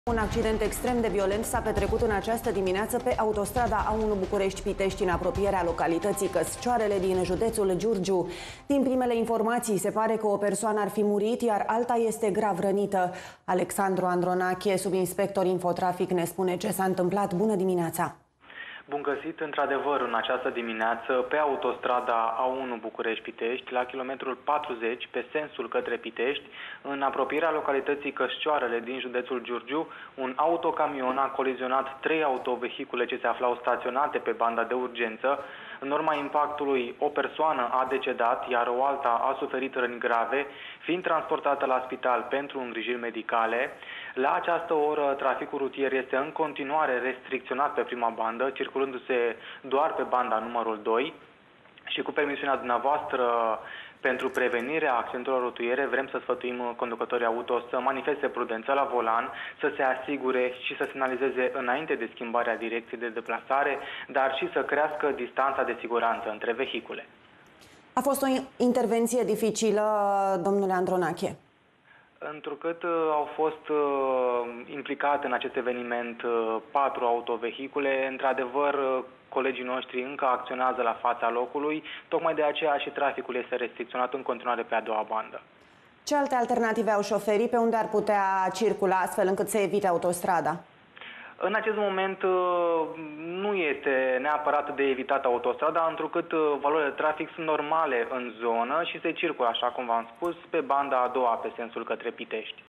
Un accident extrem de violent s-a petrecut în această dimineață pe autostrada A1 București-Pitești, în apropierea localității Căscioarele din județul Giurgiu. Din primele informații, se pare că o persoană ar fi murit, iar alta este grav rănită. Alexandru Andronache, subinspector infotrafic, ne spune ce s-a întâmplat. Bună dimineața! Bun găsit, într-adevăr, în această dimineață, pe autostrada A1 București-Pitești, la kilometrul 40, pe sensul către Pitești, în apropierea localității Căscioarele din județul Giurgiu, un autocamion a colizionat 3 autovehicule ce se aflau staționate pe banda de urgență. În urma impactului, o persoană a decedat, iar o alta a suferit răni grave, fiind transportată la spital pentru îngrijiri medicale. La această oră, traficul rutier este în continuare restricționat pe prima bandă, circulându-se doar pe banda numărul 2. Și cu permisiunea dumneavoastră, pentru prevenirea accidentelor rutiere, vrem să sfătuim conducătorii auto să manifeste prudență la volan, să se asigure și să semnalizeze înainte de schimbarea direcției de deplasare, dar și să crească distanța de siguranță între vehicule. A fost o intervenție dificilă, domnule Andronache? Întrucât au fost implicate în acest eveniment 4 autovehicule, într-adevăr, colegii noștri încă acționează la fața locului, tocmai de aceea și traficul este restricționat în continuare pe a doua bandă. Ce alte alternative au șoferii? Pe unde ar putea circula astfel încât să evite autostrada? În acest moment nu este neapărat de evitat autostrada, întrucât valorile de trafic sunt normale în zonă și se circulă, așa cum v-am spus, pe banda a doua pe sensul către Pitești.